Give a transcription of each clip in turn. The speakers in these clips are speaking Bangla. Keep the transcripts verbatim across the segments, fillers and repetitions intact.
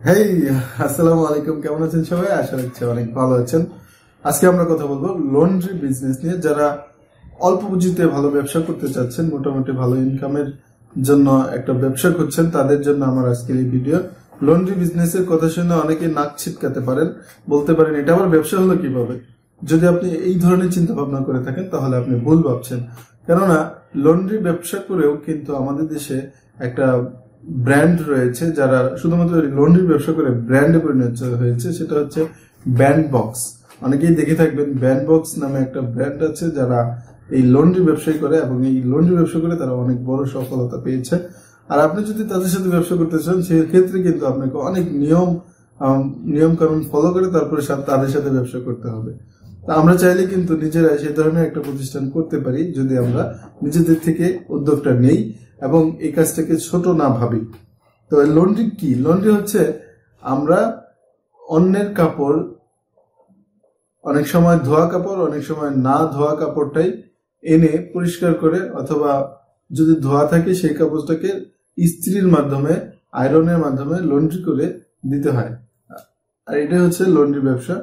হেই আসসালামু আলাইকুম, কেমন আছেন সবাই? আশা রাখছি অনেক ভালো আছেন। আজকে আমরা কথা বলবো লন্ড্রি বিজনেস নিয়ে। যারা অল্প পুঁজিতে ভালো ব্যবসা করতে চাচ্ছেন, মোটামুটি ভালো ইনকামের জন্য একটা ব্যবসা করছেন, তাদের জন্য আমার আজকের এই ভিডিও। লন্ড্রি বিজনেসের কথা শুনে অনেকে নাক ছিটকাতে পারেন, বলতে পারেন এটা আবার ব্যবসা হলো কিভাবে। যদি আপনি এই ধরনের চিন্তা ভাবনা করে থাকেন তাহলে আপনি ভুল ভাবছেন। কেননা লন্ড্রি ব্যবসা করেও কিন্তু আমাদের দেশে একটা ব্র্যান্ড রয়েছে, যারা শুধুমাত্র লন্ড্রি ব্যবসা করে ব্র্যান্ডে পরিণত হয়েছে, সেটা হচ্ছে ব্যান্ড বক্স। অনেকেই দেখে থাকবেন ব্যান্ড বক্স নামে একটা ব্র্যান্ড আছে, যারা এই লন্ড্রি ব্যবসায়ী করে এবং এই লন্ড্রি ব্যবসা করে তারা অনেক বড় সফলতা পেয়েছে। আর আপনি যদি তাদের সাথে ব্যবসা করতে চান, সেক্ষেত্রে কিন্তু আপনাকে অনেক নিয়ম নিয়ম কানুন ফলো করে তারপরে তাদের সাথে ব্যবসা করতে হবে। আমরা চাইলে কিন্তু নিজেরাই সে ধরনের একটা প্রতিষ্ঠান করতে পারি, যদি আমরা নিজেদের থেকে উদ্যোগটা নেই এবং এই কাজটাকে ছোট না ভাবি। তো লন্ড্রি কি? লন্ড্রি হচ্ছে আমরা অন্যের কাপড়, অনেক সময় ধোয়া কাপড়, অনেক সময় না ধোয়া কাপড়টাই এনে পরিষ্কার করে, অথবা যদি ধোয়া থাকে সেই কাপড়টাকে ইস্ত্রির মাধ্যমে, আয়রনের মাধ্যমে লন্ড্রি করে দিতে হয়। আর এটা হচ্ছে লন্ড্রি ব্যবসা।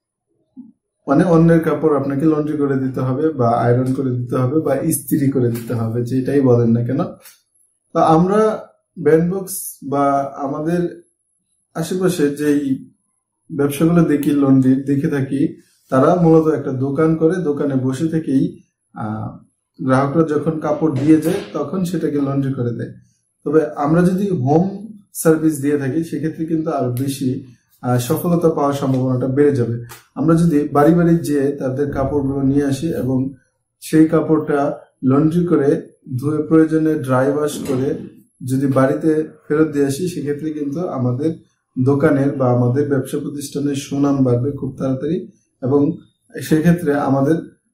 মানে অন্যের কাপড় আপনাকে লন্ড্রি করে দিতে হবে, বা আয়রন করে দিতে হবে, বা ইস্ত্রি করে দিতে হবে, যেটাই বলেন না কেন। তো আমরা ব্যান্ডবক্স বা আমাদের আশেপাশে যেই ব্যবসাগুলো দেখি, লন্ড্রি দেখে থাকি, তারা মূলত একটা দোকান করে, দোকানে বসে থেকেই আহ গ্রাহকরা যখন কাপড় দিয়ে যায় তখন সেটাকে লন্ড্রি করে দেয়। তবে আমরা যদি হোম সার্ভিস দিয়ে থাকি, সেক্ষেত্রে কিন্তু আরো বেশি সফলতা পাওয়ার সম্ভাবনাটা বেড়ে যাবে। আমরা যদি বাড়ি বাড়ি যেয়ে তাদের কাপড়গুলো নিয়ে আসি এবং সেই কাপড়টা লন্ড্রি করে ধুয়ে প্রয়োজনে ড্রাই ওয়াশ করে যদি বাড়িতে ফেরত দিয়ে আসি, সেক্ষেত্রে কিন্তু আমাদের দোকানের বা আমাদের ব্যবসা প্রতিষ্ঠানের সুনাম বাড়বে খুব তাড়াতাড়ি, এবং সেক্ষেত্রে আমাদের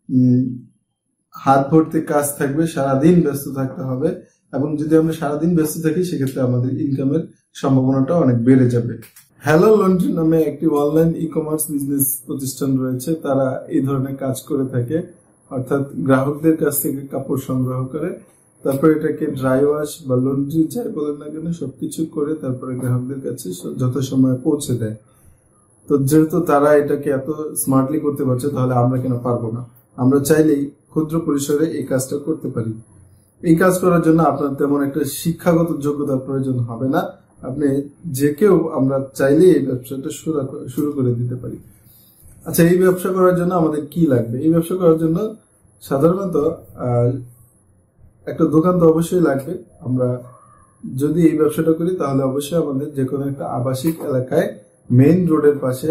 হাত ভর্তি কাজ থাকবে, সারাদিন ব্যস্ত থাকতে হবে। এবং যদি আমরা সারাদিন ব্যস্ত থাকি, সেক্ষেত্রে আমাদের ইনকামের সম্ভাবনাটা অনেক বেড়ে যাবে। হ্যালো লন্ড্রি নামে একটি অনলাইন ই কমার্স বিজনেস প্রতিষ্ঠান রয়েছে, তারা এই ধরনের কাজ করে থাকে। অর্থাৎ গ্রাহকদের কাছ থেকে কাপড় সংগ্রহ করে, তারপর এটাকে ড্রাই ওয়াশ বা লন্ড্রি যাই বলেন না কেন সবকিছু করে তারপরে গ্রাহকদের কাছে যথাসময়ে পৌঁছে দেয়। তো যেহেতু তারা এটাকে এত স্মার্টলি করতে পারছে, তাহলে আমরা কেন পারবো না? আমরা চাইলেই ক্ষুদ্র পরিসরে এই কাজটা করতে পারি। এই কাজ করার জন্য আপনার তেমন একটা শিক্ষাগত যোগ্যতার প্রয়োজন হবে না। আপনি যে কেউ, আমরা চাইলে এই ব্যবসাটা শুরু করে দিতে পারি। আচ্ছা, এই ব্যবসা করার জন্য আমাদের কি লাগবে? এই ব্যবসা করার জন্য সাধারণত একটা দোকান তো অবশ্যই লাগবে। আমরা যদি এই ব্যবসাটা করি, তাহলে অবশ্যই আমাদের যে কোনো একটা আবাসিক এলাকায় মেইন রোডের পাশে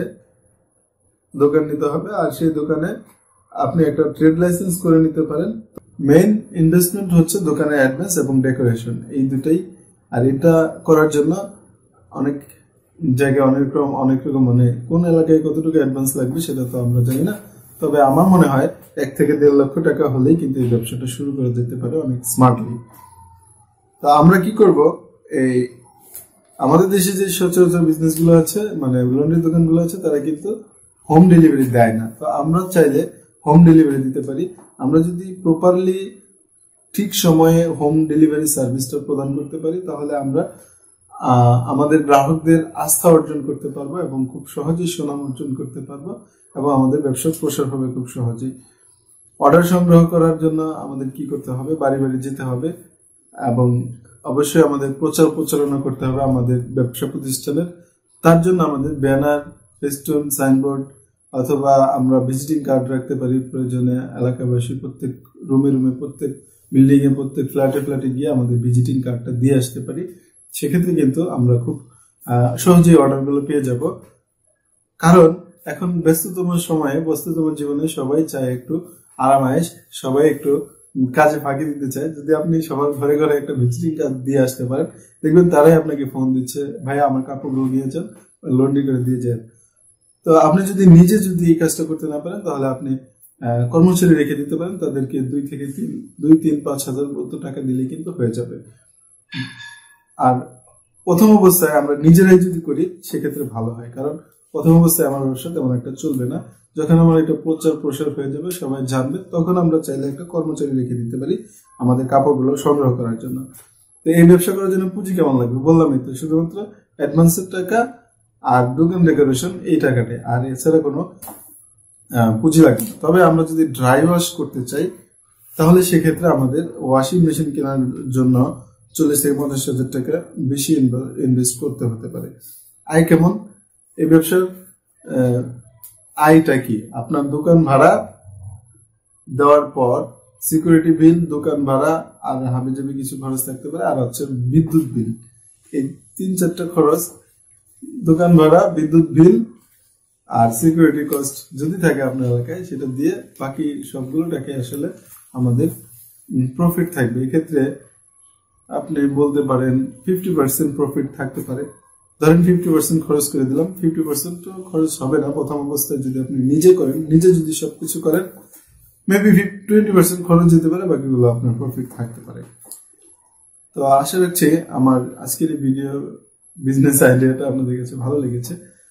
দোকান নিতে হবে। আর সেই দোকানে আপনি একটা ট্রেড লাইসেন্স করে নিতে পারেন। মেইন ইনভেস্টমেন্ট হচ্ছে দোকানের অ্যাডভান্স এবং ডেকোরেশন, এই দুটাই। আর এটা করার জন্য অনেক জায়গায় অনেক রকম অনেক রকম মানে কোন এলাকায় কতটুকু অ্যাডভান্স লাগবে সেটা তো আমরা জানি না। তবে আমার মনে হয় এক থেকে দেড় লক্ষ টাকা হলেই কিন্তু এই ব্যবসাটা শুরু করে যেতে পারে অনেক স্মার্টলি। তা আমরা কি করব? এই আমাদের দেশে যে সচরাচর বিজনেস গুলো আছে, মানে লন্ড্রি দোকানগুলো আছে, তারা কিন্তু হোম ডেলিভারি দেয় না। তো আমরা চাইলে হোম ডেলিভারি দিতে পারি। আমরা যদি প্রপারলি ঠিক সময়ে হোম ডেলিভারি সার্ভিসটা প্রদান করতে পারি, তাহলে আমরা আমাদের গ্রাহকদের আস্থা অর্জন করতে পারবো এবং খুব সহজেই সুনাম অর্জন করতে পারবো, এবং আমাদের ব্যবসার প্রসার হবে খুব সহজেই। অর্ডার সংগ্রহ করার জন্য আমাদের কি করতে হবে? বাড়ি বাড়ি যেতে হবে, এবং অবশ্যই আমাদের প্রচার প্রচারণা করতে হবে আমাদের ব্যবসা প্রতিষ্ঠানের। তার জন্য আমাদের ব্যানার, ফেস্টুন, সাইনবোর্ড, অথবা আমরা ভিজিটিং কার্ড রাখতে পারি। প্রয়োজনে এলাকাবাসী প্রত্যেক রুমে রুমে, প্রত্যেক বিল্ডিং এ, প্রত্যেক ফ্ল্যাটে ফ্ল্যাটে গিয়ে আমাদের ভিজিটিং কার্ডটা দিয়ে আসতে পারি। সেক্ষেত্রে কিন্তু আমরা খুব সহজেই অর্ডারগুলো পেয়ে যাব। কারণ এখন ব্যস্ততম সময়ে, ব্যস্ততম জীবনে সবাই চায় একটু আরামায়েশ, সবাই একটু কাজে ফাঁকি দিতে চায়। যদি আপনি সবার ঘরে ঘরে একটা ভিজিটিং কার্ড দিয়ে আসতে পারেন, দেখবেন তারাই আপনাকে ফোন দিচ্ছে, ভাই আমার কাপড়গুলো নিয়ে যান, লন্ড্রি করে দিয়ে যান। তো আপনি যদি নিজে যদি এই কাজটা করতে না পারেন, তাহলে আপনি কর্মচারী রেখে দিতে পারেন, তাদেরকে দুই থেকে তিন দুই তিন পাঁচ হাজার মতো টাকা দিলে কিন্তু হয়ে যাবে। আর প্রথম অবস্থায় আমরা নিজেরাই যদি করি, সেক্ষেত্রে ভালো হয়। কারণ প্রথম অবস্থায় আমার ব্যবসা তেমন একটা চলবে না। যখন আমার একটা প্রচার প্রসার হয়ে যাবে, সবাই জানবে, তখন আমরা চাইলে একটা কর্মচারী রেখে দিতে পারি আমাদের কাপড়গুলো সংগ্রহ করার জন্য। তো এই ব্যবসা করার জন্য পুঁজি কেমন লাগবে? বললামই তো, শুধুমাত্র অ্যাডভান্সের টাকা আর দোকান ডেকোরেশন এই টাকাটাই, আর এছাড়া কোনো পুঁজি লাগবে না। তবে আমরা যদি ড্রাই ওয়াশ করতে চাই তাহলে সেক্ষেত্রে আমাদের ওয়াশিং মেশিন কেনার জন্য চল্লিশ থেকে পঞ্চাশ হাজার টাকা বেশি ইনভেস্ট করতে হতে পারে। আয় কেমন এই ব্যবসার? আয়টা কি? আপনার দোকান ভাড়া দেওয়ার পর সিকিউরিটি বিল, দোকান ভাড়া, আর হাবিজাবি কিছু খরচ থাকতে পারে, আর হচ্ছে বিদ্যুৎ বিল। এই তিন চারটা খরচ, দোকান ভাড়া, বিদ্যুৎ বিল আর সিকিউরিটি কস্ট যদি থাকে আপনার এলাকায়, সেটা দিয়ে বাকি সবগুলো টাকা আসলে আমাদের প্রফিট থাকবে। এক্ষেত্রে আপনি বলতে পারেন ফিফটি পার্সেন্ট প্রফিট থাকতে পারে। ধরেন ফিফটি পার্সেন্ট খরচ করে দিলাম, ফিফটি পার্সেন্ট তো খরচ হবে না প্রথম অবস্থায়। যদি আপনি নিজে করেন, নিজে যদি সবকিছু করেন, মেবি টোয়েন্টি পার্সেন্ট খরচ যেতে পারে, বাকিগুলো আপনার প্রফিট থাকতে পারে। তো আশা রাখছি আমার আজকের এই ভিডিও বিজনেস আইডিয়াটা আপনাদের কাছে ভালো লেগেছে।